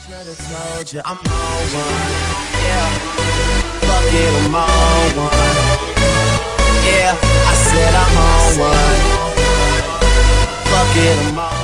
Told you I'm on one. Yeah. Fuck it, I'm on one. Yeah, I said I'm on one. Fuck it, I'm on one.